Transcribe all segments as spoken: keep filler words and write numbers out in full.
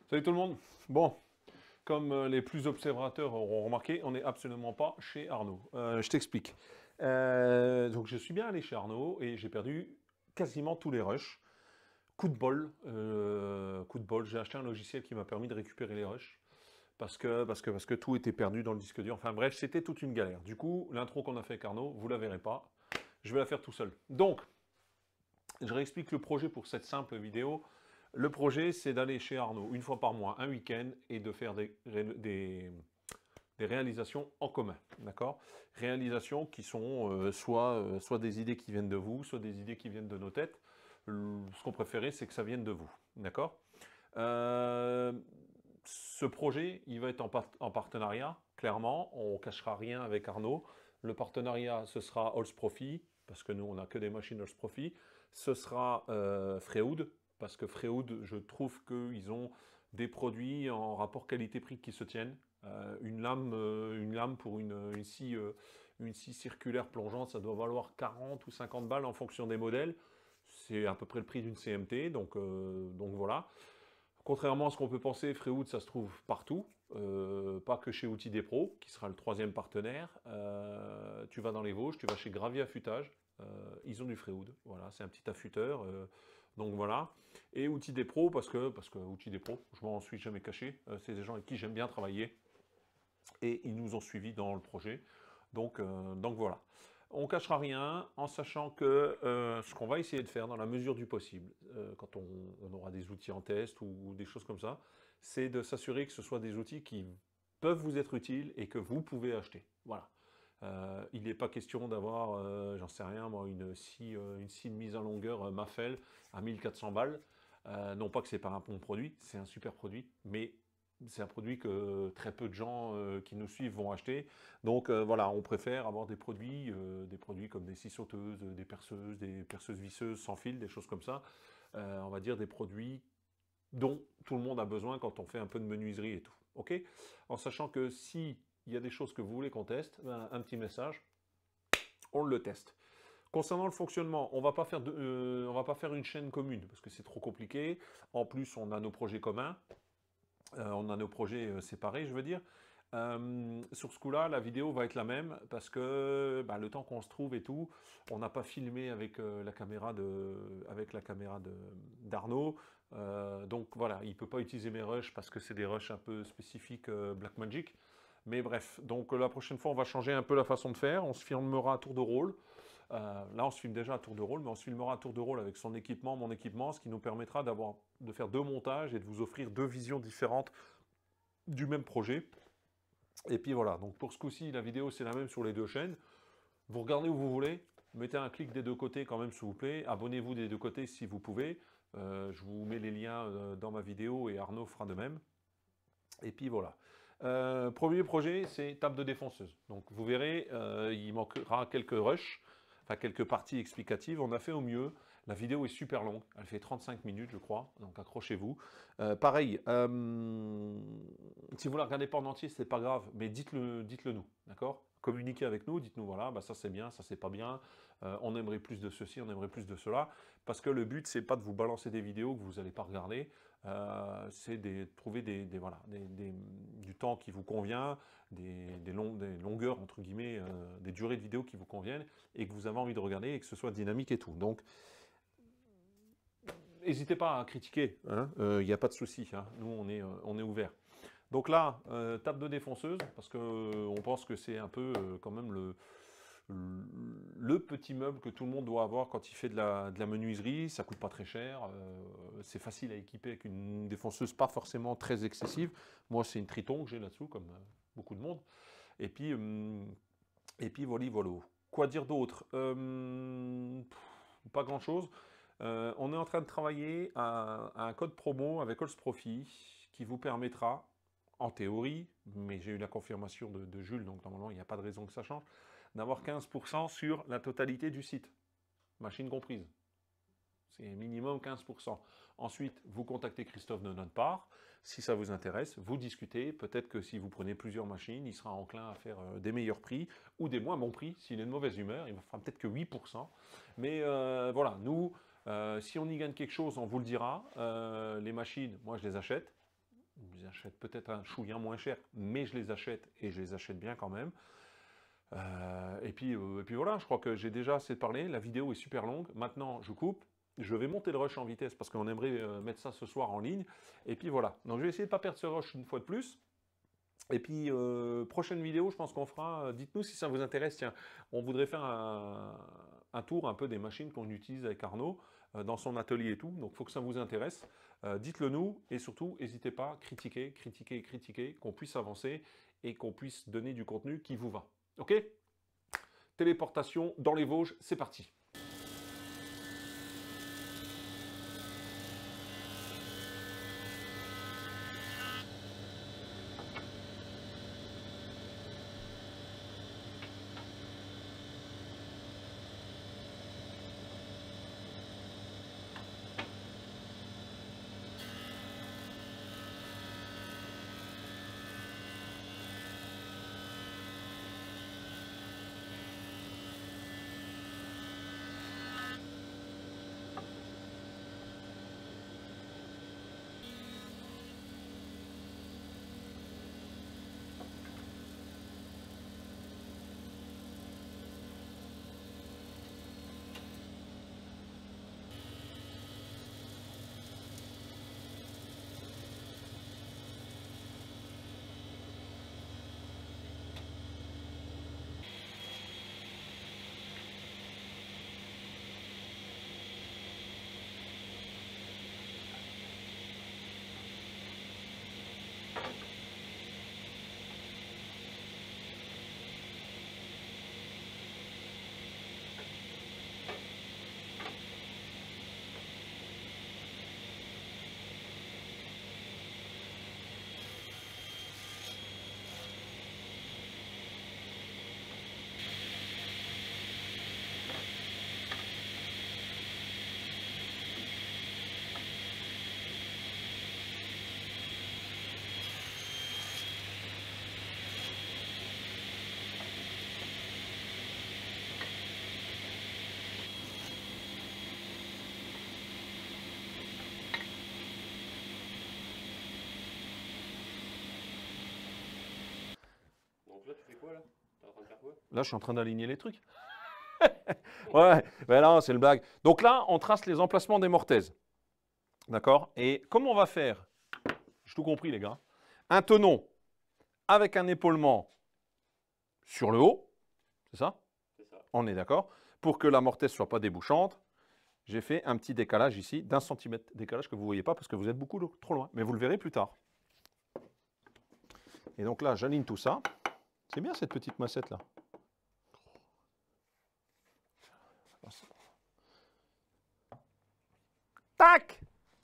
Salut tout le monde. Bon, comme euh, les plus observateurs auront remarqué, on n'est absolument pas chez Arnaud. Euh, je t'explique. Euh, donc je suis bien allé chez Arnaud et j'ai perdu quasiment tous les rushs. Coup de bol, euh, coup de bol, j'ai acheté un logiciel qui m'a permis de récupérer les rushs parce que, parce que, parce que tout était perdu dans le disque dur. Enfin bref, c'était toute une galère. Du coup, l'intro qu'on a fait avec Arnaud, vous la verrez pas. Je vais la faire tout seul. Donc, je réexplique le projet pour cette simple vidéo. Le projet, c'est d'aller chez Arnaud une fois par mois, un week-end, et de faire des, des, des réalisations en commun. D'accord? Réalisations qui sont euh, soit, euh, soit des idées qui viennent de vous, soit des idées qui viennent de nos têtes. Ce qu'on préférait, c'est que ça vienne de vous. D'accord? euh, Ce projet, il va être en, par en partenariat, clairement. On ne cachera rien avec Arnaud. Le partenariat, ce sera Halls Profit, parce que nous, on n'a que des machines Halls Profit. Ce sera euh, Freewood, parce que Freewood, je trouve qu'ils ont des produits en rapport qualité-prix qui se tiennent. Euh, une, lame, euh, une lame pour une, une, scie, euh, une scie circulaire plongeante, ça doit valoir quarante ou cinquante balles en fonction des modèles. C'est à peu près le prix d'une C M T, donc, euh, donc voilà. Contrairement à ce qu'on peut penser, Freewood, ça se trouve partout, euh, pas que chez Outils des Pros, qui sera le troisième partenaire. Euh, tu vas dans les Vosges, tu vas chez Gravier Affûtage, euh, ils ont du Freewood, voilà, c'est un petit affûteur, euh, donc voilà. Et Outils des Pros, parce que, parce que Outils des Pros, je m'en suis jamais caché, euh, c'est des gens avec qui j'aime bien travailler, et ils nous ont suivis dans le projet, donc, euh, donc voilà. On ne cachera rien en sachant que euh, ce qu'on va essayer de faire dans la mesure du possible, euh, quand on, on aura des outils en test ou, ou des choses comme ça, c'est de s'assurer que ce soit des outils qui peuvent vous être utiles et que vous pouvez acheter. Voilà. Euh, il n'est pas question d'avoir, euh, j'en sais rien, moi, une scie, euh, une scie de mise en longueur euh, Mafel à mille quatre cents balles. Euh, non pas que c'est pas un bon produit, c'est un super produit, mais c'est un produit que très peu de gens euh, qui nous suivent vont acheter. Donc euh, voilà, on préfère avoir des produits, euh, des produits comme des scies sauteuses, des perceuses, des perceuses visseuses sans fil, des choses comme ça. Euh, on va dire des produits dont tout le monde a besoin quand on fait un peu de menuiserie et tout. Ok? En sachant que si il y a des choses que vous voulez qu'on teste, ben, un petit message, on le teste. Concernant le fonctionnement, on ne va pas faire de, euh, on va pas faire une chaîne commune parce que c'est trop compliqué. En plus, on a nos projets communs. Euh, on a nos projets euh, séparés, je veux dire. Euh, sur ce coup-là, la vidéo va être la même parce que bah, le temps qu'on se trouve et tout, on n'a pas filmé avec euh, la caméra de, avec la caméra de d'Arnaud. Euh, donc voilà, il ne peut pas utiliser mes rushs parce que c'est des rushs un peu spécifiques euh, Blackmagic. Mais bref, donc la prochaine fois, on va changer un peu la façon de faire. On se filmera à tour de rôle. Euh, là, on se filme déjà à tour de rôle, mais on se filmera à tour de rôle avec son équipement, mon équipement, ce qui nous permettra d'avoir, de faire deux montages et de vous offrir deux visions différentes du même projet. Et puis voilà, donc pour ce coup-ci, la vidéo c'est la même sur les deux chaînes. Vous regardez où vous voulez, mettez un clic des deux côtés quand même s'il vous plaît. Abonnez-vous des deux côtés si vous pouvez. Euh, je vous mets les liens euh, dans ma vidéo et Arnaud fera de même. Et puis voilà. Euh, premier projet, c'est table de défonceuse. Donc vous verrez, euh, il manquera quelques rushs, enfin quelques parties explicatives. On a fait au mieux. La vidéo est super longue, elle fait trente-cinq minutes je crois, donc accrochez-vous. Euh, pareil, euh, si vous la regardez pas en entier, c'est pas grave, mais dites-le dites-le nous, d'accord? Communiquez avec nous, dites-nous voilà, bah ça c'est bien, ça c'est pas bien, euh, on aimerait plus de ceci, on aimerait plus de cela, parce que le but c'est pas de vous balancer des vidéos que vous n'allez pas regarder, euh, c'est de trouver des, des, voilà, des, des, du temps qui vous convient, des, des, long, des longueurs, entre guillemets, euh, des durées de vidéo qui vous conviennent et que vous avez envie de regarder et que ce soit dynamique et tout. Donc, n'hésitez pas à critiquer, il hein, n'y euh, a pas de souci, hein, nous on est, euh, on est ouvert. Donc là, euh, table de défonceuse, parce qu'on euh, pense que c'est un peu euh, quand même le, le petit meuble que tout le monde doit avoir quand il fait de la, de la menuiserie, ça coûte pas très cher, euh, c'est facile à équiper avec une défonceuse pas forcément très excessive. Moi c'est une Triton que j'ai là-dessous, comme euh, beaucoup de monde. Et puis, euh, et puis voilà, voilà. Quoi dire d'autre? euh, Pas grand-chose. Euh, on est en train de travailler à, à un code promo avec Halls Profit qui vous permettra, en théorie, mais j'ai eu la confirmation de, de Jules, donc normalement il n'y a pas de raison que ça change, d'avoir quinze pour cent sur la totalité du site, machine comprise. C'est minimum quinze pour cent. Ensuite, vous contactez Christophe de notre part. Si ça vous intéresse, vous discutez. Peut-être que si vous prenez plusieurs machines, il sera enclin à faire euh, des meilleurs prix ou des moins bons prix. S'il est de mauvaise humeur, il ne fera peut-être que huit pour cent. Mais euh, voilà, nous, euh, si on y gagne quelque chose, on vous le dira. Euh, les machines, moi, je les achète. Je les achète peut-être un chouïa moins cher, mais je les achète et je les achète bien quand même. Euh, et, puis, euh, et puis voilà, je crois que j'ai déjà assez parlé. La vidéo est super longue. Maintenant, je coupe. Je vais monter le rush en vitesse parce qu'on aimerait euh, mettre ça ce soir en ligne. Et puis voilà. Donc je vais essayer de ne pas perdre ce rush une fois de plus. Et puis, euh, prochaine vidéo, je pense qu'on fera, euh, dites-nous si ça vous intéresse, tiens, on voudrait faire un, un tour un peu des machines qu'on utilise avec Arnaud euh, dans son atelier et tout, donc il faut que ça vous intéresse. Euh, dites-le nous, et surtout, n'hésitez pas, critiquez, critiquez, critiquez, qu'on puisse avancer et qu'on puisse donner du contenu qui vous va. Ok? Téléportation dans les Vosges, c'est parti. Là, tu fais quoi là? T'es en train de faire quoi? Là, je suis en train d'aligner les trucs. Ouais, ben non, c'est une blague. Donc là, on trace les emplacements des mortaises. D'accord? Et comment on va faire? J'ai tout compris, les gars. Un tenon avec un épaulement sur le haut. C'est ça? C'est ça. On est d'accord? Pour que la mortaise ne soit pas débouchante, j'ai fait un petit décalage ici d'un centimètre. Décalage que vous ne voyez pas parce que vous êtes beaucoup trop loin. Mais vous le verrez plus tard. Et donc là, j'aligne tout ça. C'est bien cette petite massette là. Tac!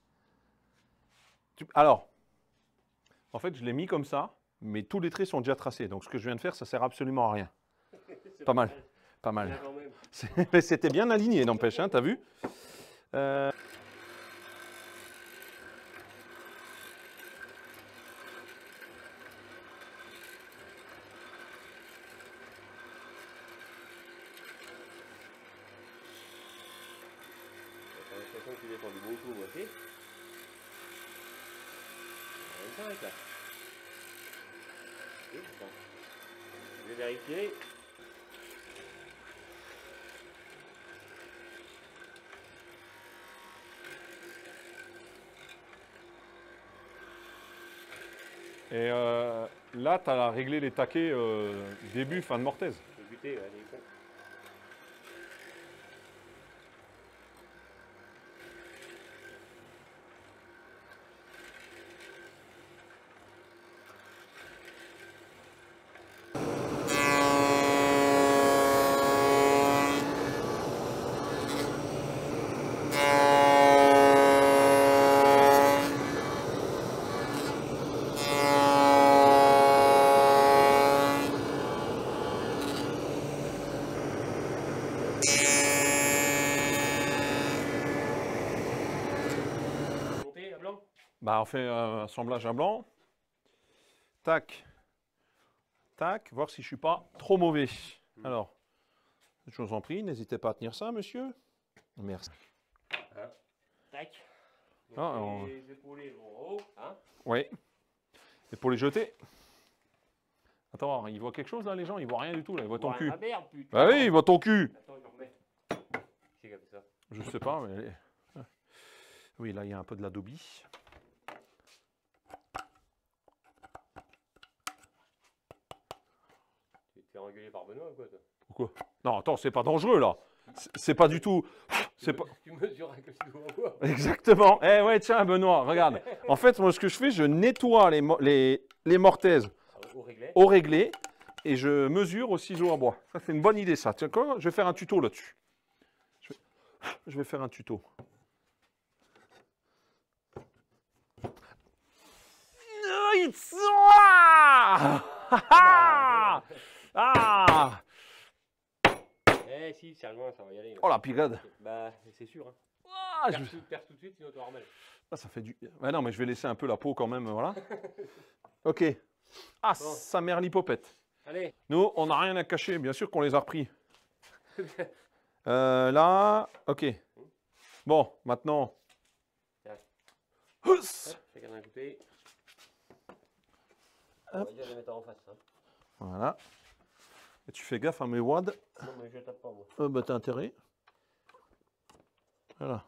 Alors, en fait, je l'ai mis comme ça, mais tous les traits sont déjà tracés. Donc ce que je viens de faire, ça sert absolument à rien. Pas mal, pas mal. C'était bien aligné, n'empêche, hein, t'as vu? euh... T'as l'impression que tu défends du bon coup, moi, ok? On s'arrête là. Ok, attends. Je vais vérifier. Et euh, là, tu as réglé les taquets euh, début, fin de mortaise. Je vais buter, là, les cons. Bah, on fait un assemblage à blanc. Tac. Tac. Voir si je ne suis pas trop mauvais. Mmh. Alors, je vous en prie, n'hésitez pas à tenir ça, monsieur. Merci. Hein. Tac. Donc Ah, les on... épaulés vont en haut. Hein. Oui. Et pour les jeter. Attends, ils voient quelque chose là, les gens? Ils voient rien du tout là, ils voient ton cul. Ah merde, putain. Bah oui, ils voient ton cul. Attends, je remets. C'est comme ça. Je sais pas, mais. Oui, là, il y a un peu de l'adobe. Tu te fais engueuler par Benoît ou quoi, toi? Pourquoi? Non, attends, c'est pas dangereux là. C'est pas du tout. C'est pas. Tu mesures avec le stylo en bois. Exactement. Eh ouais, tiens, Benoît, regarde. En fait, moi, ce que je fais, je nettoie les, mo- les, les mortaises Au réglé. au réglé et je mesure au ciseau à bois. Ça, c'est une bonne idée, ça. Tiens, quoi? Je vais faire un tuto là-dessus. Je vais... je vais faire un tuto. Ah, ah. Eh si, c'est loin, ça va y aller. Oh la pigade. Bah, c'est sûr. Hein. Ah, je- Perce tout, perce tout de suite, sinon tu vas remettre. Ah, ça fait du... Ouais, non, mais je vais laisser un peu la peau quand même, voilà. Ok. Ah, Bon. sa mère l'hypopète. Allez. Nous, on n'a rien à cacher, bien sûr qu'on les a repris. Euh, là, ok. Bon, maintenant. Tiens. Houss. Hop, chacun un coupé. On va dire les mettre en face. Hein. Voilà. Et tu fais gaffe à mes wads. Non, mais je tape pas, moi. Euh, bah, t'as intérêt. Voilà.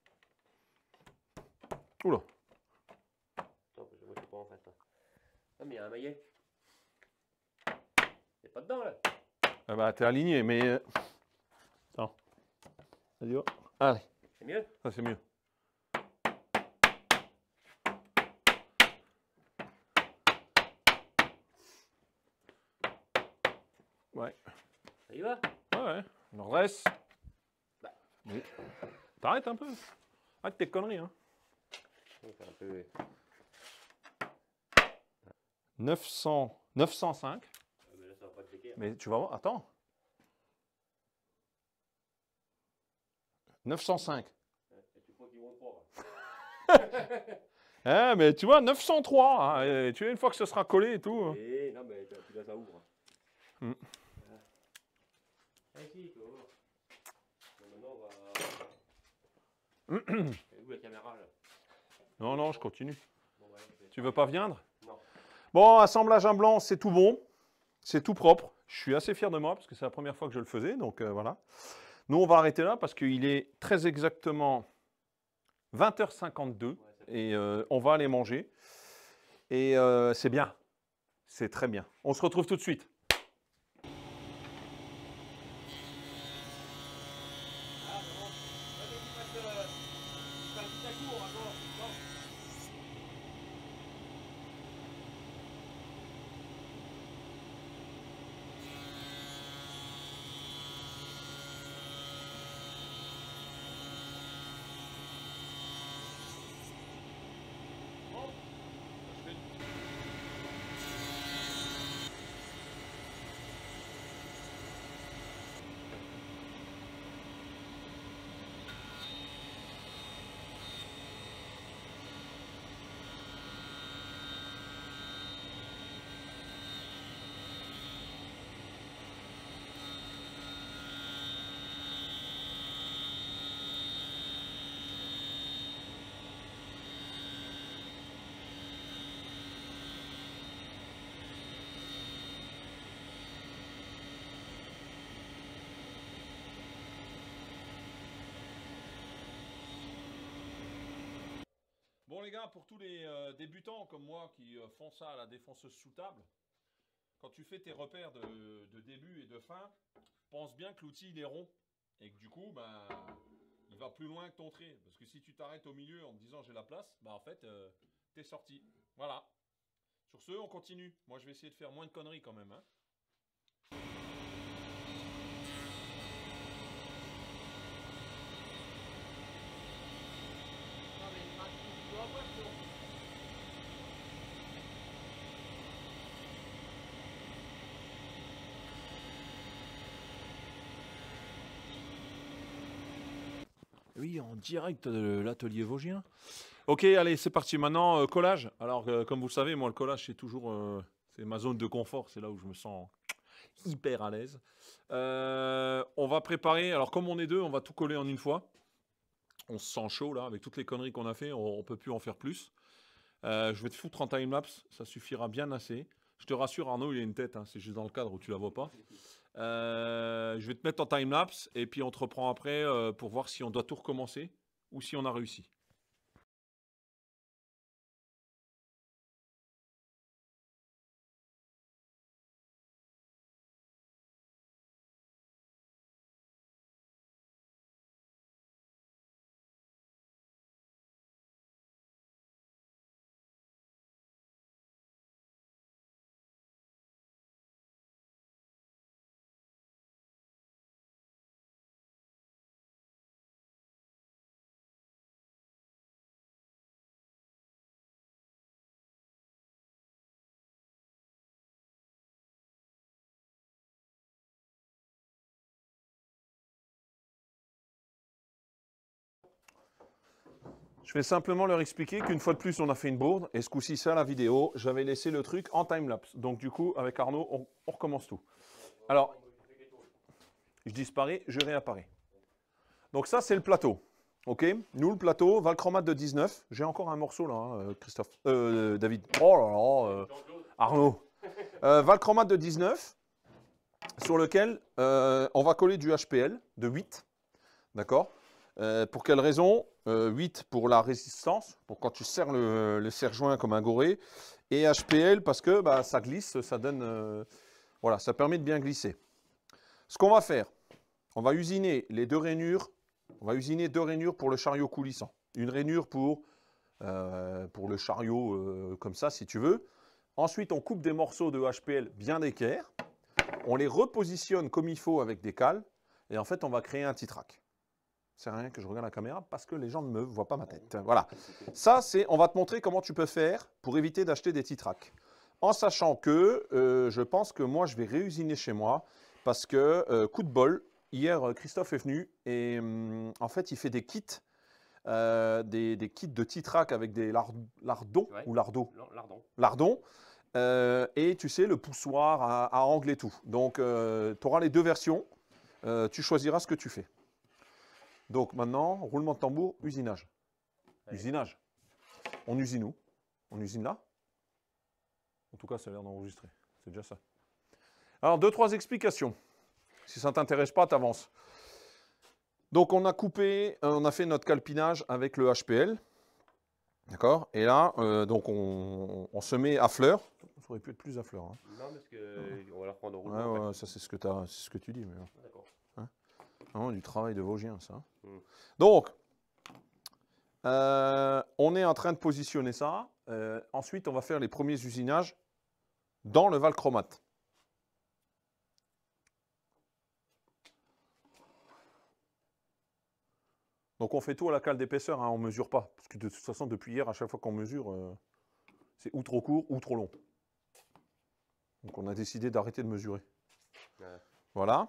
Oula. Attends, parce que moi, je suis pas en face. Là. Ah, mais il y a un maillet. Il pas dedans, là. Ah bah, t'es aligné, mais... euh, Attends. Vas-y, va. Allez, C'est mieux? ça c'est mieux. Ouais. Ça y va? Ouais, ouais. Il en reste. Bah. Oui. T'arrêtes un peu. Arrête tes conneries, hein. On va faire un peu... neuf cents, neuf cent cinq. Ah, mais là, ça va pas te piquer. Hein. Mais tu vas voir, attends. neuf cent cinq. Ouais, tu crois qu'ils vont te croire. Eh, mais tu vois, neuf cent trois. Hein, et tu vois, une fois que ce sera collé et tout. hein. Eh, non, mais tu là, ça ouvre. Mm. Voilà. Allez, si, tu vas voir. Bon, maintenant, on va... Et où la caméra, là? Non, non, je continue. Bon, voilà, je vais- Tu veux pas viendre? Non. Bon, assemblage en blanc, c'est tout bon. C'est tout propre. Je suis assez fier de moi parce que c'est la première fois que je le faisais. Donc euh, voilà. Nous, on va arrêter là parce qu'il est très exactement vingt heures cinquante-deux Ouais, ça fait- et euh, on va aller manger. Et euh, c'est bien. C'est très bien. On se retrouve tout de suite. Ah, bon. Ouais, mais tu fasses, euh, tu fasses tout à court, encore. Non. Bon les gars, pour tous les euh, débutants comme moi qui euh, font ça à la défonceuse sous table, quand tu fais tes repères de, de début et de fin, pense bien que l'outil il est rond et que du coup, ben, il va plus loin que ton trait. Parce que si tu t'arrêtes au milieu en te disant j'ai la place, ben, en fait, euh, t'es sorti. Voilà. Sur ce, on continue. Moi, je vais essayer de faire moins de conneries quand même. Hein. Non, mais tu dois pas, sinon. Oui, en direct de l'atelier vosgien. Ok, allez, c'est parti. Maintenant, euh, collage. Alors, euh, comme vous le savez, moi, le collage, c'est toujours euh, c'est ma zone de confort. C'est là où je me sens hyper à l'aise. Euh, on va préparer. Alors, comme on est deux, on va tout coller en une fois. On se sent chaud, là, avec toutes les conneries qu'on a fait. On ne peut plus en faire plus. Euh, je vais te foutre en time-lapse, ça suffira bien assez. Je te rassure, Arnaud, il a une tête, hein, c'est juste dans le cadre où tu la vois pas. Euh, je vais te mettre en time-lapse et puis on te reprend après euh, pour voir si on doit tout recommencer ou si on a réussi. Je vais simplement leur expliquer qu'une fois de plus, on a fait une bourde. Et ce coup-ci, ça, la vidéo, j'avais laissé le truc en time-lapse. Donc du coup, avec Arnaud, on, on recommence tout. Alors, je disparais, je réapparais. Donc ça, c'est le plateau. OK? Nous, le plateau, Valchromat de dix-neuf. J'ai encore un morceau là, hein, Christophe. Euh, David. Oh là là, euh, Arnaud. Euh, Valchromat de dix-neuf, sur lequel euh, on va coller du H P L de huit. D'accord? Euh, pour quelle raison? euh, huit pour la résistance, pour quand tu serres le, le serre-joint comme un goré. Et H P L parce que bah, ça glisse, ça donne... Euh, voilà, ça permet de bien glisser. Ce qu'on va faire, on va usiner les deux rainures. On va usiner deux rainures pour le chariot coulissant. Une rainure pour, euh, pour le chariot euh, comme ça, si tu veux. Ensuite, on coupe des morceaux de H P L bien d'équerre. On les repositionne comme il faut avec des cales. Et en fait, on va créer un titrac. C'est rien que je regarde la caméra parce que les gens ne me voient pas ma tête. Voilà. Ça, c'est, on va te montrer comment tu peux faire pour éviter d'acheter des titracs. En sachant que euh, je pense que moi, je vais réusiner chez moi parce que, euh, coup de bol, hier, Christophe est venu et hum, en fait, il fait des kits, euh, des, des kits de titrac avec des lard, lardons Ouais. ou lardos. Lardon. Lardons. Euh, et tu sais, le poussoir à, à angle et tout. Donc, euh, tu auras les deux versions. Euh, tu choisiras ce que tu fais. Donc maintenant, roulement de tambour, usinage. Ouais. Usinage. On usine où? On usine là? En tout cas, ça a l'air d'enregistrer. C'est déjà ça. Alors, deux, trois explications. Si ça ne t'intéresse pas, tu avances. Donc, on a coupé, on a fait notre calpinage avec le H P L. D'accord? Et là, euh, donc on, on se met à fleur. Ça aurait pu être plus à fleur. Hein. Non, parce qu'on va la reprendre au Ouais, roulement. ouais, ça c'est ce que t'as, c'est ce que tu dis. Mais... D'accord. Hein? Vraiment du travail de Vosgien, ça. Mm. Donc, euh, on est en train de positionner ça. Euh, ensuite, on va faire les premiers usinages dans le Valchromat. Donc on fait tout à la cale d'épaisseur, hein, on ne mesure pas. Parce que de toute façon, depuis hier, à chaque fois qu'on mesure, euh, c'est ou trop court ou trop long. Donc on a décidé d'arrêter de mesurer. Ouais. Voilà.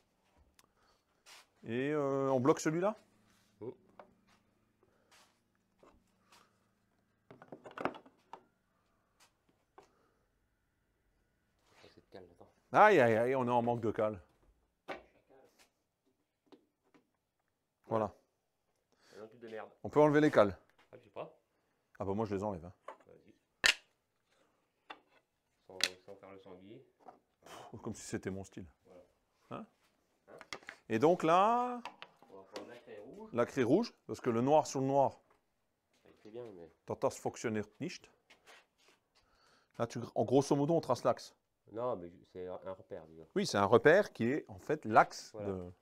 Et euh, on bloque celui-là? Oh. Cette cale, attends. Aïe, aïe, aïe, on est en manque de cale. Voilà. Un truc de merde. On peut enlever les cales. Ah, je sais pas. Ah bah moi je les enlève. Hein. Vas-y. Sans, sans faire le sanglier. Comme si c'était mon style. Voilà. Hein? Hein? Et donc là, On va prendre la craie rouge. la craie rouge, parce que le noir sur le noir, Ça fait bien, mais... das fonctionniert nicht. Là, tu, en grosso modo, on trace l'axe. Non, mais c'est un repère, déjà. Oui, c'est un repère qui est en fait l'axe Voilà. de...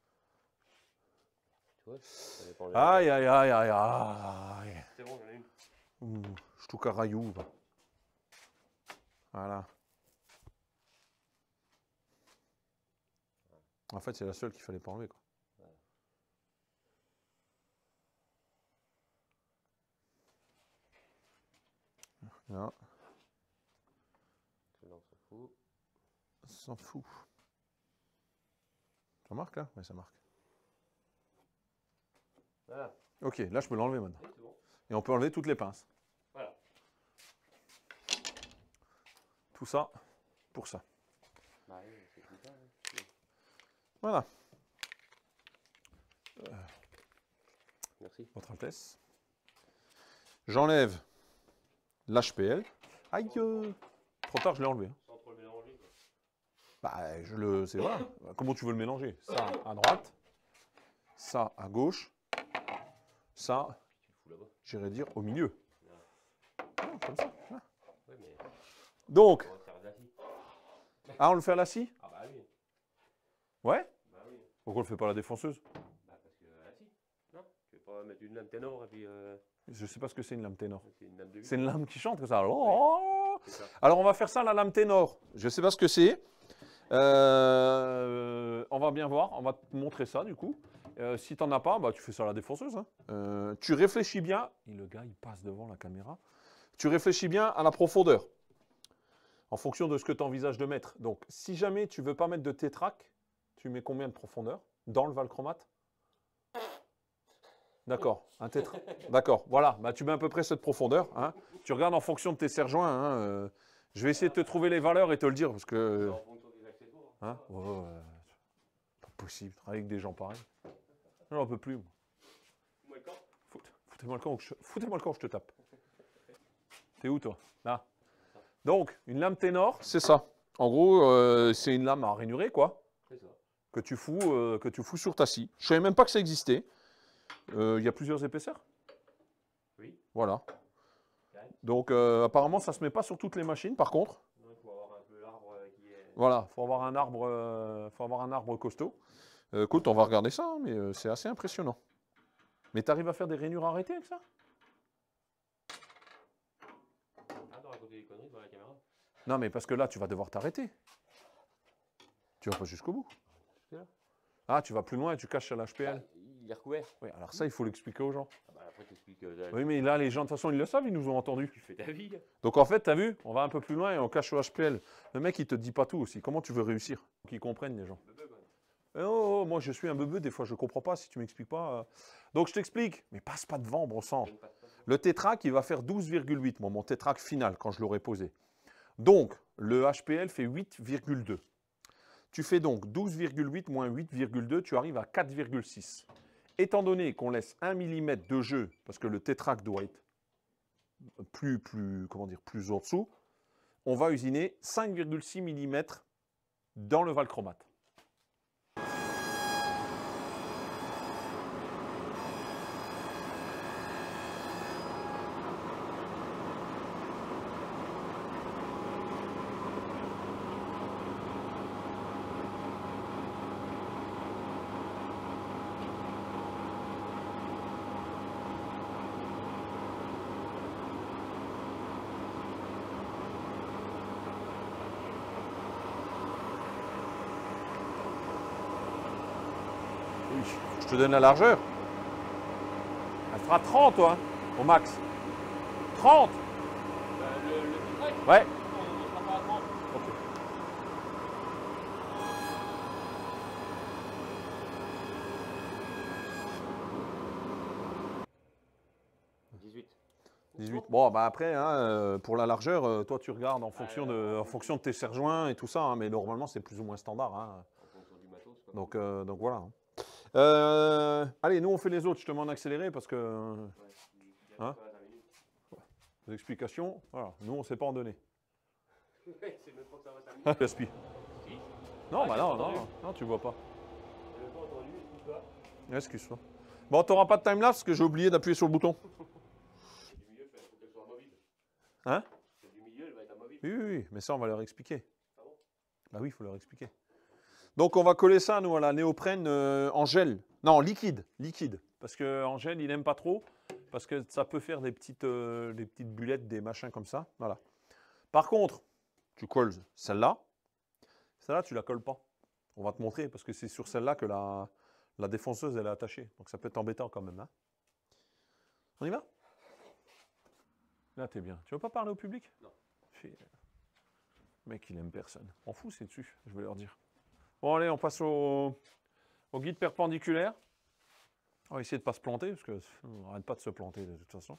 Tu vois, ça dépend de... Aïe, aïe, aïe, aïe, aïe. C'est bon, j'en ai une. Ouh, je touche à raillou. Voilà. En fait, c'est la seule qu'il fallait pas enlever, quoi. Là. Celui-là, on s'en fout. S'en fout. Ça marque, là? Oui, ça marque. Voilà. Ok, là, je peux l'enlever maintenant. Oui, c'est bon. Et on peut enlever toutes les pinces. Voilà. Tout ça pour ça. Bah oui, c'est comme ça. Hein. Voilà. Euh, Merci. Votre Altesse. J'enlève l'H P L. Aïe, euh, trop tard, je l'ai enlevé. Hein. Sans trop le mélanger, quoi. Bah, je le, c'est voilà. Comment tu veux le mélanger? Ça à droite, ça à gauche, ça, Tu le fous là-bas. j'irais dire au milieu. Non, comme ça. Là. Ouais, mais Donc, on va faire de la scie. ah, on le fait à la scie? Ah bah oui. Ouais? Bah oui. Pourquoi on le fait pas à la défonceuse? Bah parce que à la scie. Non? Tu veux pas mettre une lame ténor et puis... Euh... Je sais pas ce que c'est une lame ténor. C'est une lame de huit. C'est une lame qui chante comme ça. Oh, C'est ça. alors on va faire ça la lame ténor. Je sais pas ce que c'est. Euh, on va bien voir. On va te montrer ça du coup. Euh, si t'en as pas, bah tu fais ça à la défonceuse. Hein. Euh, tu réfléchis bien. Et le gars il passe devant la caméra. Tu réfléchis bien à la profondeur. En fonction de ce que tu envisages de mettre. Donc si jamais tu veux pas mettre de tétrac, tu mets combien de profondeur dans le valchromate? D'accord, un tétra. D'accord, voilà, bah, tu mets à peu près cette profondeur. Hein. Tu regardes en fonction de tes serre-joints. Hein, euh, je vais essayer de te trouver les valeurs et te le dire parce que. C'est en fonction des accessoires. Hein, oh, euh, pas possible, travailler avec des gens pareils. J'en peux plus. Moi. Moi, le camp. Fout- Foutez-moi le camp, je... foutez-moi le camp, je te tape. T'es où toi? Là. Donc, une lame ténor, c'est ça. En gros, euh, c'est une lame à rainurée, quoi, C'est ça. que tu fous, euh, que tu fous sur ta scie. Je savais même pas que ça existait. Euh, Il y a plusieurs épaisseurs. Oui. Voilà. Quatre. Donc, euh, apparemment, ça ne se met pas sur toutes les machines, par contre. Non, il faut avoir un peu l'arbre euh, qui est... Voilà, il faut avoir un arbre, euh, faut avoir un arbre costaud. Euh, écoute, on va regarder ça, hein, mais euh, c'est assez impressionnant. Mais tu arrives à faire des rainures arrêtées avec ça? Ah, t'as raconté des conneries devant la caméra. Non, mais parce que là, tu vas devoir t'arrêter. Tu vas pas jusqu'au bout. Jusque-là. Ah, tu vas plus loin et tu caches à l'H P L. Ah, il est recouvert. Oui, alors ça, il faut l'expliquer aux gens. Ah bah après, t'expliques... Euh, Oui, mais là, les gens, de toute façon, ils le savent, ils nous ont entendus. Tu fais ta vie. Donc, en fait, tu as vu, on va un peu plus loin et on cache au H P L. Le mec, il te dit pas tout aussi. Comment tu veux réussir? Qu'ils comprennent, les gens. Bebe, quoi. Eh oh, oh, moi, je suis un bebeu, des fois, je comprends pas si tu m'expliques pas. euh. Donc, je t'explique. Mais passe pas devant, bon sang. Je ne passe pas. Le tétrac, il va faire douze virgule huit, moi, mon tétrac final, quand je l'aurai posé. Donc, le H P L fait huit virgule deux. Tu fais donc douze virgule huit moins huit virgule deux, tu arrives à quatre virgule six. Étant donné qu'on laisse un millimètre de jeu, parce que le tétrac doit être plus, plus, comment dire, plus en dessous, on va usiner cinq virgule six millimètres dans le valchromate. Oui, je te donne la largeur. Elle fera trente, toi, hein, au max. trente. Bah, le, le tétrac, Ouais. on ne sera pas à trente. Ok. dix-huit. dix-huit. Bon, bah après, hein, euh, pour la largeur, euh, toi, tu regardes en fonction de, en fonction de tes serre-joints et tout ça, hein, mais normalement, c'est plus ou moins standard. Hein. En fonction du matos, quoi. Donc, euh, donc voilà. hein. Euh, allez, nous, on fait les autres. Je te mets en accéléré parce que euh, Ouais. Il y a Hein pas vingt minutes. les explications, voilà, nous, on ne sait pas en donner. Ouais, c'est même pas que ça va cinq minutes. Gaspille. Si. Non, Ah, bah j'ai non, pas entendu. non, non, tu vois pas. J'ai même pas entendu, excuse-toi. Excuse-toi. Bon, tu n'auras pas de timelapse parce que j'ai oublié d'appuyer sur le bouton. C'est du milieu, il faut qu'elle soit amovible. Hein? C'est du milieu, elle va être amovible. Oui, oui, oui, mais ça, on va leur expliquer. Ah bon? Bah oui, il faut leur expliquer. Donc, on va coller ça, nous, à la néoprène euh, en gel. Non, en liquide. Liquide. Parce qu'en gel, il n'aime pas trop. Parce que ça peut faire des petites, euh, des petites bullettes, des machins comme ça. Voilà. Par contre, tu colles celle-là. Celle-là, tu la colles pas. On va te montrer parce que c'est sur celle-là que la, la défonceuse, elle est attachée. Donc, ça peut être embêtant quand même. Hein. On y va? Là, t'es bien. Tu veux pas parler au public? Non. Fais- Le mec, il aime personne. On fout, c'est dessus, je vais leur dire. Bon, allez, on passe au, au guide perpendiculaire. On va essayer de ne pas se planter, parce qu'on n'arrête pas de se planter de toute façon.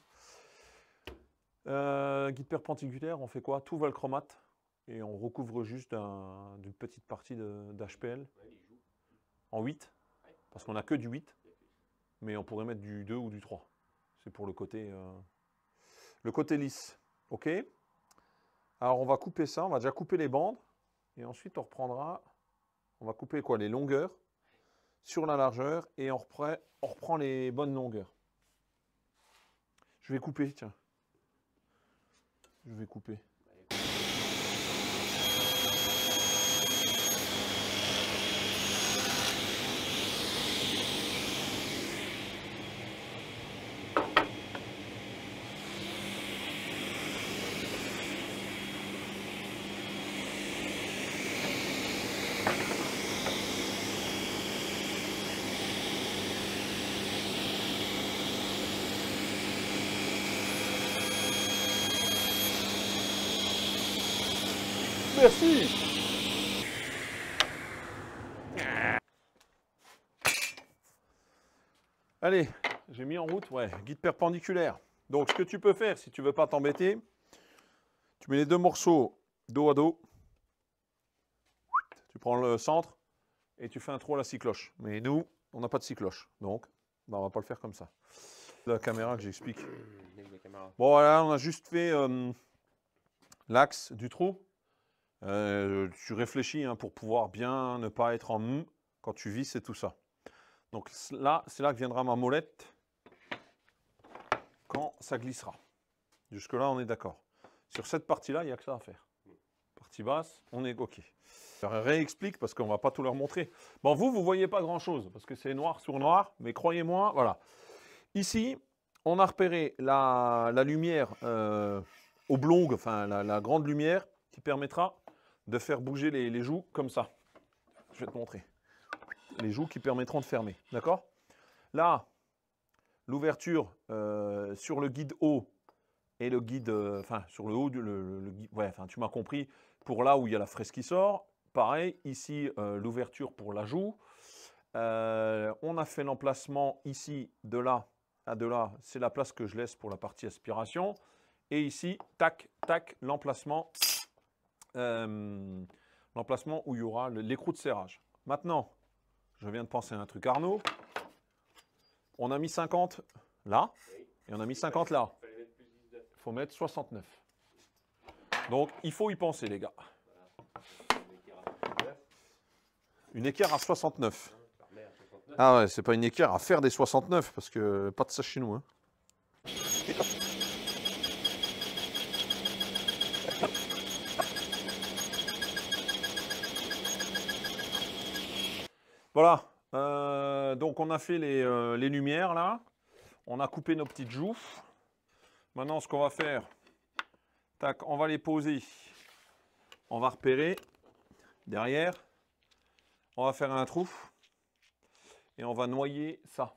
Euh, guide perpendiculaire, on fait quoi? Tout valchromate. Et on recouvre juste un- d'une petite partie d'H P L Ouais, il joue. en huit. Ouais. Parce qu'on n'a que du huit. Il y a plus. Mais on pourrait mettre du deux ou du trois. C'est pour le côté, euh, le côté lisse. OK? Alors, on va couper ça. On va déjà couper les bandes. Et ensuite, on reprendra... On va couper quoi? Les longueurs sur la largeur. Et on reprend, on reprend les bonnes longueurs. Je vais couper, tiens. Je vais couper. Merci. Allez, j'ai mis en route, ouais, guide perpendiculaire. Donc, ce que tu peux faire, si tu ne veux pas t'embêter, tu mets les deux morceaux dos à dos. Tu prends le centre et tu fais un trou à la scie cloche. Mais nous, on n'a pas de scie cloche. Donc, bah, on ne va pas le faire comme ça. La caméra que j'explique. Bon, voilà, on a juste fait euh, l'axe du trou. Euh, tu réfléchis hein, pour pouvoir bien ne pas être en mou quand tu visses et tout ça. Donc là, c'est là que viendra ma molette quand ça glissera. Jusque-là, on est d'accord. Sur cette partie-là, il n'y a que ça à faire. Partie basse, on est OK. Je réexplique parce qu'on ne va pas tout leur montrer. Bon, vous, vous ne voyez pas grand-chose parce que c'est noir sur noir, mais croyez-moi, voilà. Ici, on a repéré la, la lumière euh, oblongue, enfin la, la grande lumière qui permettra de faire bouger les, les joues comme ça. Je vais te montrer. Les joues qui permettront de fermer. D'accord? Là, l'ouverture euh, sur le guide haut et le guide, euh, enfin sur le haut du le, le, le guide, ouais, enfin tu m'as compris, pour là où il y a la fraise qui sort. Pareil, ici, euh, l'ouverture pour la joue. Euh, on a fait l'emplacement ici, de là à de là. C'est la place que je laisse pour la partie aspiration. Et ici, tac, tac, l'emplacement. Euh, l'emplacement où il y aura l'écrou de serrage. Maintenant, je viens de penser à un truc, Arnaud. On a mis cinquante là, et on a mis cinquante là. Il faut mettre soixante-neuf. Donc, il faut y penser, les gars. Une équerre à soixante-neuf. Ah ouais, c'est pas une équerre à faire des soixante-neuf, parce que pas de ça chez nous. Hein. Voilà, euh, donc on a fait les, euh, les lumières là, on a coupé nos petites joues. Maintenant ce qu'on va faire, tac, on va les poser, on va repérer derrière, on va faire un trou et on va noyer ça.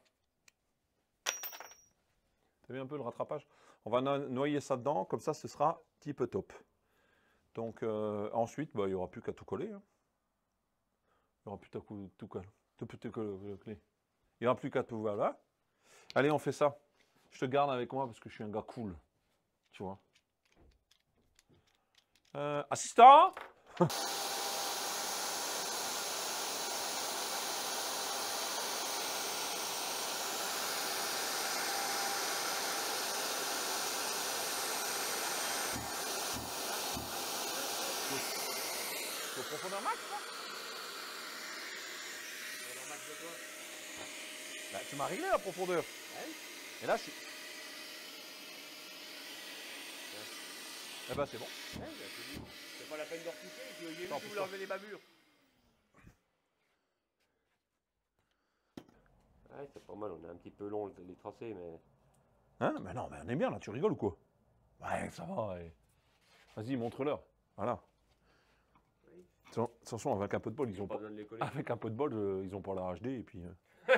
T'as vu un peu le rattrapage? On va no noyer ça dedans, comme ça ce sera type top. Donc euh, ensuite, bah, il n'y aura plus qu'à tout coller. Hein. Il n'y aura plus qu'à tout, tout coller. Tout, tout, tout coller. Il n'y aura plus qu'à tout. Voilà. Allez, on fait ça. Je te garde avec moi parce que je suis un gars cool. Tu vois. Euh, assistant. Faut profondeur max, là. Profondeur max de quoi? Bah, tu m'as réglé la profondeur. Ouais. Et là, je suis... Ouais. Eh ben, c'est bon. Ouais, bah, c'est pas la peine de repousser, je vais vous enlever les bavures. Ouais, c'est pas mal, on est un petit peu long les tracés, mais... Hein? Mais non, mais on est bien, là, tu rigoles ou quoi? Ouais, ça va. Ouais. Vas-y, montre-leur. Voilà. Oui. Attention, avec un peu de bol, ils, ils ont pas... pas... De avec un peu de bol, euh, ils ont pas la H D, et puis... Euh...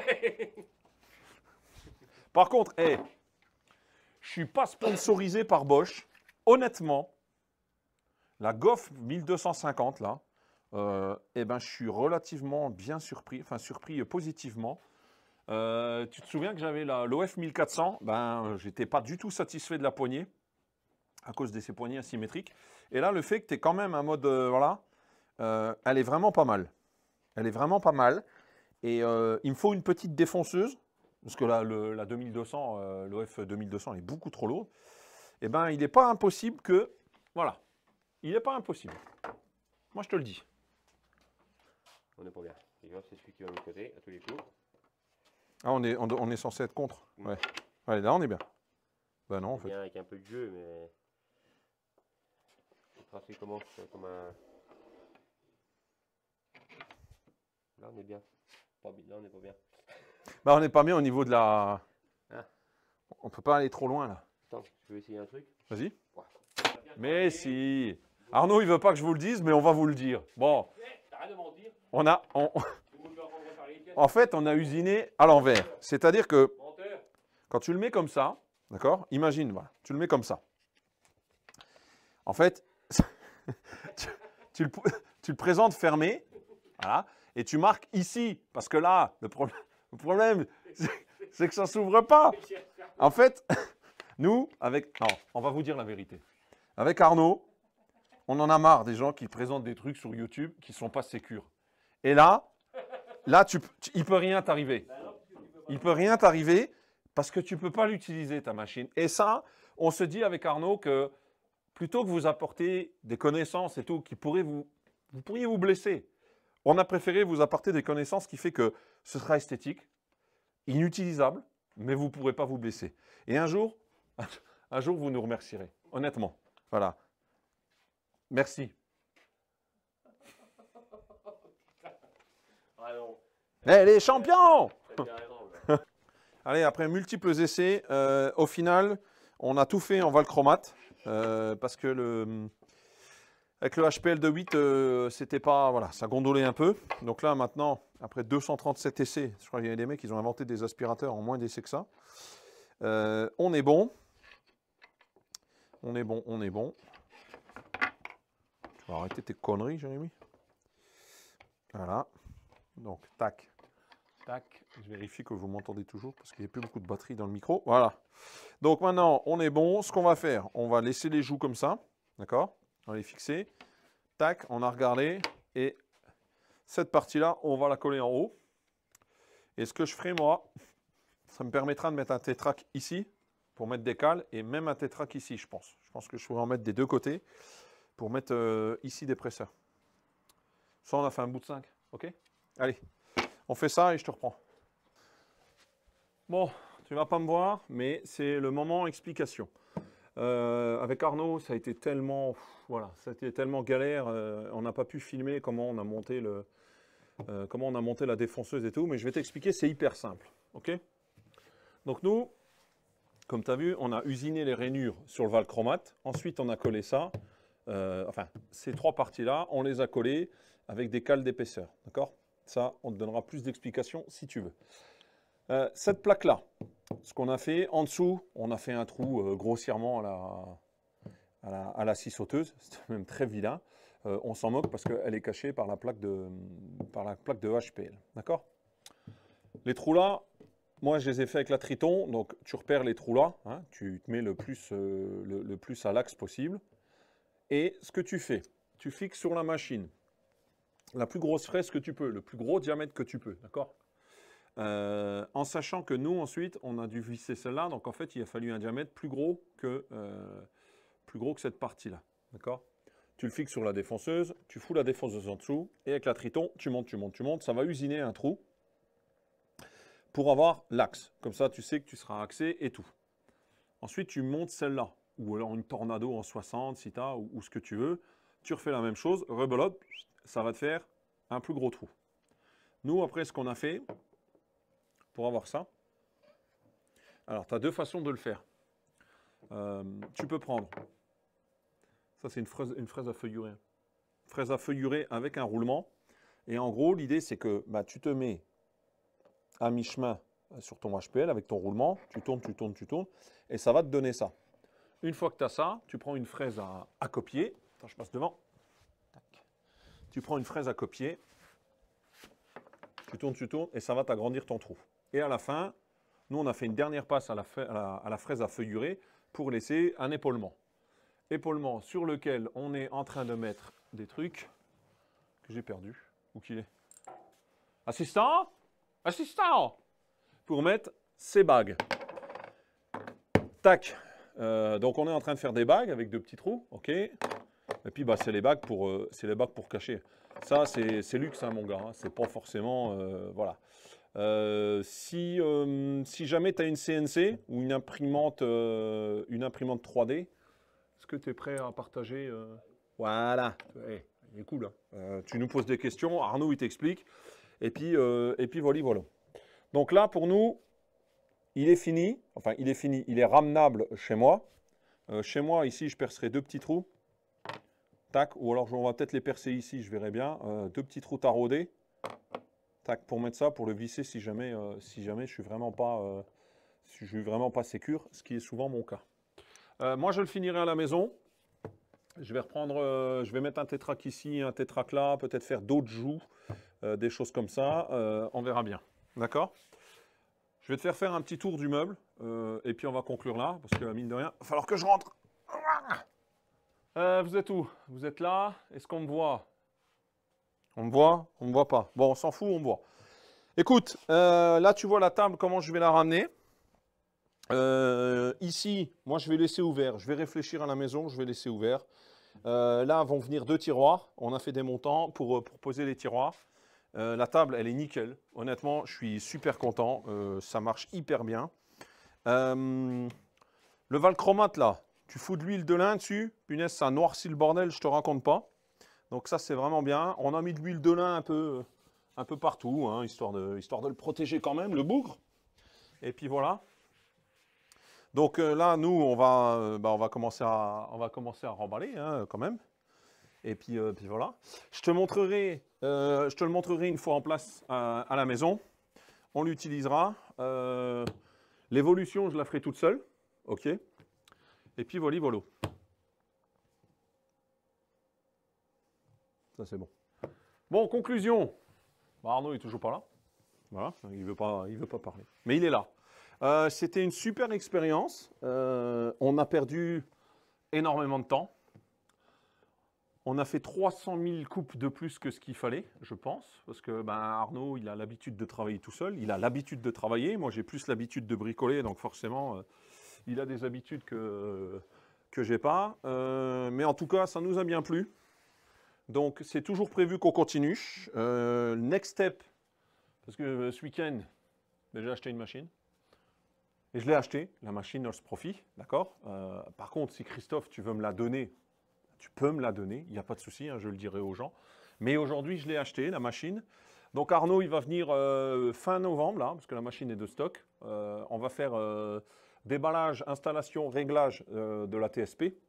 Par contre, hey, je suis pas sponsorisé par Bosch. Honnêtement, la Goff mille deux cent cinquante, là, euh, eh ben, je suis relativement bien surpris, enfin surpris positivement. Euh, tu te souviens que j'avais l'O F mille quatre cents, ben, j'étais pas du tout satisfait de la poignée, à cause de ces poignées asymétriques. Et là, le fait que tu es quand même un mode, euh, voilà, euh, elle est vraiment pas mal. Elle est vraiment pas mal. Et euh, il me faut une petite défonceuse, parce que là, le, la deux mille deux cents, euh, l'O F deux mille deux cents, elle est beaucoup trop lourde. eh ben, il n'est pas impossible que... Voilà. Il n'est pas impossible. Moi, je te le dis. On n'est pas bien. C'est celui qui va de l'autre côté, à tous les coups. Ah, on est, on, on est censé être contre. Ouais. Allez, là, on est bien. Ben non, en fait. Bien avec un peu de jeu, mais... Le tracé commence comme un... Là, on est bien. Pas bien. Là, on n'est pas bien. Ben, on n'est pas bien au niveau de la... Ah. On peut pas aller trop loin, là. Attends, je vais essayer un truc. Vas-y. Ouais. Mais si. Arnaud, il veut pas que je vous le dise, mais on va vous le dire. Bon. T'arrêtes de mentir. On a... On... En fait, on a usiné à l'envers. C'est-à-dire que quand tu le mets comme ça, d'accord? Imagine, voilà, tu le mets comme ça. En fait, tu, tu, le, tu le présentes fermé, voilà, et tu marques ici, parce que là, le, pro le problème, c'est que ça ne s'ouvre pas. En fait, nous, avec... Non, on va vous dire la vérité. Avec Arnaud, on en a marre des gens qui présentent des trucs sur YouTube qui ne sont pas sécures. Et là, là tu, tu, il ne peut rien t'arriver. Il ne peut rien t'arriver parce que tu ne peux pas l'utiliser, ta machine. Et ça, on se dit avec Arnaud que plutôt que vous apporter des connaissances et tout qui pourraient vous... Vous pourriez vous blesser. On a préféré vous apporter des connaissances qui fait que ce sera esthétique, inutilisable, mais vous ne pourrez pas vous blesser. Et un jour, un jour, vous nous remercierez. Honnêtement. Voilà. Merci. Eh, les champions! Allez, après multiples essais, euh, au final, on a tout fait en valchromate euh, parce que le, avec le H P L de huit, euh, c'était pas, voilà, ça gondolait un peu. Donc là, maintenant, après deux cent trente-sept essais, je crois qu'il y a des mecs qui ont inventé des aspirateurs en moins d'essais que ça. Euh, on est bon. On est bon, on est bon. Tu vas arrêter tes conneries, Jérémy. Voilà. Donc, tac. Tac, je vérifie que vous m'entendez toujours parce qu'il n'y a plus beaucoup de batterie dans le micro. Voilà. Donc maintenant, on est bon. Ce qu'on va faire, on va laisser les joues comme ça. D'accord? On va les fixer. Tac, on a regardé. Et cette partie-là, on va la coller en haut. Et ce que je ferai, moi, ça me permettra de mettre un tétrac ici pour mettre des cales et même un tétrac ici, je pense. Je pense que je pourrais en mettre des deux côtés pour mettre euh, ici des presseurs. Ça, on a fait un bout de cinq. OK? Allez. On fait ça et je te reprends. Bon, tu ne vas pas me voir, mais c'est le moment explication. Euh, avec Arnaud, ça a été tellement, voilà, ça a été tellement galère. Euh, on n'a pas pu filmer comment on a monté le, euh, comment on a monté la défonceuse et tout, mais je vais t'expliquer. C'est hyper simple, ok? Donc nous, comme tu as vu, on a usiné les rainures sur le valchromate. Ensuite, on a collé ça. Euh, enfin, ces trois parties-là, on les a collées avec des cales d'épaisseur, d'accord? Ça, on te donnera plus d'explications si tu veux. Euh, cette plaque-là, ce qu'on a fait, en dessous, on a fait un trou euh, grossièrement à la, à, la, à la scie sauteuse. C'est même très vilain. Euh, on s'en moque parce qu'elle est cachée par la plaque de, par la plaque de H P L. D'accord? Les trous là, moi je les ai fait avec la Triton. Donc tu repères les trous là. Hein, tu te mets le plus, euh, le, le plus à l'axe possible. Et ce que tu fais, tu fixes sur la machine la plus grosse fraise que tu peux, le plus gros diamètre que tu peux, d'accord? euh, En sachant que nous, ensuite, on a dû visser celle-là, donc en fait, il a fallu un diamètre plus gros que, euh, plus gros que cette partie-là, d'accord? Tu le fixes sur la défonceuse, tu fous la défonceuse en dessous, et avec la Triton, tu montes, tu montes, tu montes, ça va usiner un trou pour avoir l'axe. Comme ça, tu sais que tu seras axé et tout. Ensuite, tu montes celle-là, ou alors une Tornado en soixante, si tu as, ou, ou ce que tu veux. Tu refais la même chose, rebelote, ça va te faire un plus gros trou. Nous, après, ce qu'on a fait, pour avoir ça, alors, tu as deux façons de le faire. Euh, tu peux prendre, ça c'est une fraise, une fraise à feuillurer, fraise à feuillurer avec un roulement. Et en gros, l'idée, c'est que bah, tu te mets à mi-chemin sur ton H P L avec ton roulement, tu tournes, tu tournes, tu tournes, et ça va te donner ça. Une fois que tu as ça, tu prends une fraise à, à copier. Attends, je passe devant. Tac. Tu prends une fraise à copier, tu tournes, tu tournes, et ça va t'agrandir ton trou. Et à la fin, nous, on a fait une dernière passe à la, à la, à la fraise à feuillurer pour laisser un épaulement. Épaulement sur lequel on est en train de mettre des trucs que j'ai perdu. Où qu'il est? Assistant? Assistant! Pour mettre ces bagues. Tac. Euh, donc on est en train de faire des bagues avec deux petits trous, ok. Et puis bah, c'est les bagues pour, euh, c'est les bagues pour cacher. Ça c'est luxe, hein, mon gars. Hein. C'est pas forcément, euh, voilà. Euh, si, euh, si jamais tu as une C N C ou une imprimante, euh, une imprimante trois D, est-ce que tu es prêt à partager euh... Voilà, ouais, il est cool. Hein. Euh, tu nous poses des questions, Arnaud il t'explique. Et puis, euh, et puis voilà, voilà. Donc là pour nous, il est fini. Enfin, il est fini. Il est ramenable chez moi. Euh, chez moi, ici, je percerai deux petits trous. Tac. Ou alors, on va peut-être les percer ici, je verrai bien. Euh, deux petits trous taraudés. Tac, pour mettre ça, pour le visser si jamais, euh, si jamais je suis vraiment pas, euh, si je suis vraiment pas sécure, ce qui est souvent mon cas. Euh, moi, je le finirai à la maison. Je vais reprendre, euh, je vais mettre un tétrac ici, un tétrac là, peut-être faire d'autres joues, euh, des choses comme ça. Euh, on verra bien. D'accord ? Je vais te faire faire un petit tour du meuble, euh, et puis on va conclure là, parce que mine de rien, il va falloir que je rentre. Euh, vous êtes où? Vous êtes là? Est-ce qu'on me voit? On me voit? On me voit pas. Bon, on s'en fout, on me voit. Écoute, euh, là tu vois la table, comment je vais la ramener. Euh, ici, moi je vais laisser ouvert. Je vais réfléchir à la maison, je vais laisser ouvert. Euh, là vont venir deux tiroirs. On a fait des montants pour, pour poser les tiroirs. Euh, la table, elle est nickel. Honnêtement, je suis super content. Euh, ça marche hyper bien. Euh, le valchromate, là, tu fous de l'huile de lin dessus. Punaise, ça noircit le bordel, je te raconte pas. Donc ça, c'est vraiment bien. On a mis de l'huile de lin un peu, un peu partout, hein, histoire de, histoire de le protéger quand même, le bougre. Et puis voilà. Donc euh, là, nous, on va, euh, bah, on va commencer à, on va commencer à remballer, hein, quand même. Et puis, euh, puis voilà. Je te montrerai, euh, je te le montrerai une fois en place à, à la maison. On l'utilisera. Euh, L'évolution, je la ferai toute seule. OK. Et puis voilà, voilà. Ça, c'est bon. Bon, conclusion. Bah, Arnaud, il n'est toujours pas là. Voilà, il ne veut pas, il veut pas parler. Mais il est là. Euh, C'était une super expérience. Euh, on a perdu énormément de temps. On a fait trois cent mille coupes de plus que ce qu'il fallait, je pense, parce que ben, Arnaud, il a l'habitude de travailler tout seul, il a l'habitude de travailler, moi j'ai plus l'habitude de bricoler, donc forcément, euh, il a des habitudes que, euh, que je n'ai pas. Euh, mais en tout cas, ça nous a bien plu. Donc c'est toujours prévu qu'on continue. Euh, next step, parce que ce week-end, ben, j'ai acheté une machine. Et je l'ai acheté, la machine Nurse Profi, d'accord. euh, Par contre, si Christophe, tu veux me la donner, tu peux me la donner, il n'y a pas de souci, hein, je le dirai aux gens. Mais aujourd'hui, je l'ai acheté, la machine. Donc Arnaud, il va venir euh, fin novembre, là, parce que la machine est de stock. Euh, on va faire euh, déballage, installation, réglage euh, de la T S P.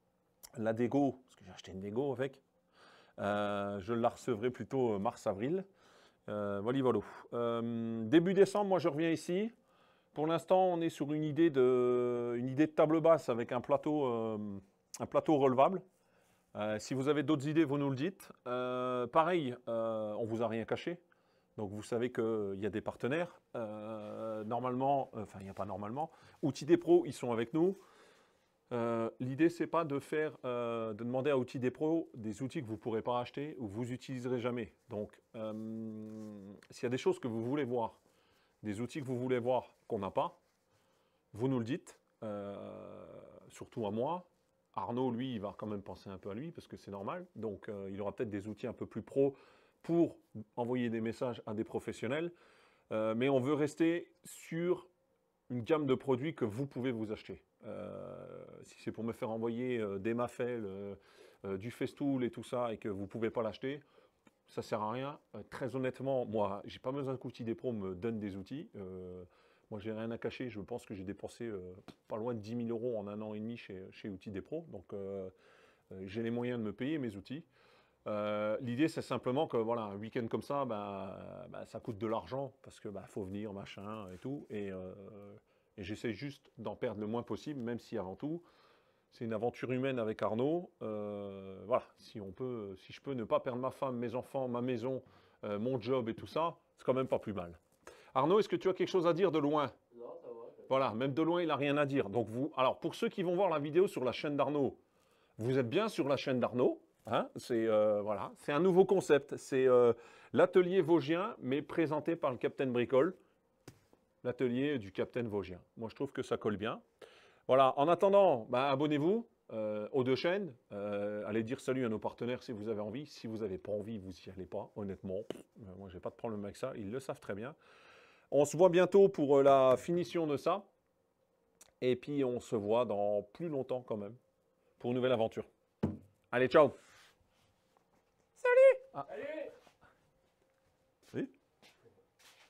La dégo, parce que j'ai acheté une dégo avec. Euh, je la recevrai plutôt mars-avril. Euh, voilà, voilà. Euh, début décembre, moi, je reviens ici. Pour l'instant, on est sur une idée de, une idée de table basse avec un plateau, euh, un plateau relevable. Euh, si vous avez d'autres idées, vous nous le dites. Euh, pareil, euh, on ne vous a rien caché. Donc vous savez qu'il y a des partenaires. Euh, normalement, enfin il n'y a pas normalement. Outils des pros, ils sont avec nous. Euh, L'idée, ce n'est pas de, faire, euh, de demander à Outils des pros des outils que vous ne pourrez pas acheter ou vous n'utiliserez jamais. Donc euh, s'il y a des choses que vous voulez voir, des outils que vous voulez voir qu'on n'a pas, vous nous le dites, euh, surtout à moi. Arnaud, lui, il va quand même penser un peu à lui, parce que c'est normal. Donc, euh, il aura peut-être des outils un peu plus pro pour envoyer des messages à des professionnels. Euh, mais on veut rester sur une gamme de produits que vous pouvez vous acheter. Euh, si c'est pour me faire envoyer euh, des Mafel, euh, euh, du Festool et tout ça, et que vous ne pouvez pas l'acheter, ça ne sert à rien. Euh, très honnêtement, moi, j'ai pas besoin qu'Outils des pros me donne des outils. Euh, Moi, j'ai rien à cacher. Je pense que j'ai dépensé euh, pas loin de dix mille euros en un an et demi chez, chez Outils des pros. Donc, euh, euh, j'ai les moyens de me payer mes outils. Euh, L'idée, c'est simplement que voilà, un week-end comme ça, bah, bah, ça coûte de l'argent parce que bah, faut venir, machin et tout. Et, euh, et j'essaie juste d'en perdre le moins possible, même si avant tout, c'est une aventure humaine avec Arnaud. Euh, voilà, si on peut, si je peux ne pas perdre ma femme, mes enfants, ma maison, euh, mon job et tout ça, c'est quand même pas plus mal. Arnaud, est-ce que tu as quelque chose à dire de loin? Non, ça va. Voilà, même de loin, il n'a rien à dire. Donc vous, alors pour ceux qui vont voir la vidéo sur la chaîne d'Arnaud, vous êtes bien sur la chaîne d'Arnaud. Hein, c'est euh, voilà, c'est un nouveau concept. C'est euh, l'atelier vosgien, mais présenté par le Captain Bricole. L'atelier du Captain Vosgien. Moi, je trouve que ça colle bien. Voilà, en attendant, bah, abonnez-vous euh, aux deux chaînes. Euh, allez dire salut à nos partenaires si vous avez envie. Si vous n'avez pas envie, vous n'y allez pas, honnêtement. Euh, moi, j'ai pas de problème avec ça. Ils le savent très bien. On se voit bientôt pour euh, la finition de ça. Et puis, on se voit dans plus longtemps quand même pour une nouvelle aventure. Allez, ciao. Allez! Oui.